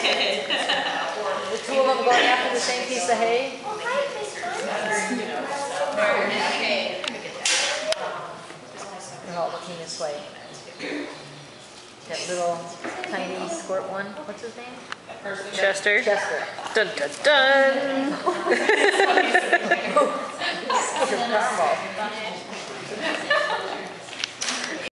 The two of them going after the same piece of hay? They're all looking this way. That little tiny squirt one, what's his name? Chester. Chester. Dun dun dun.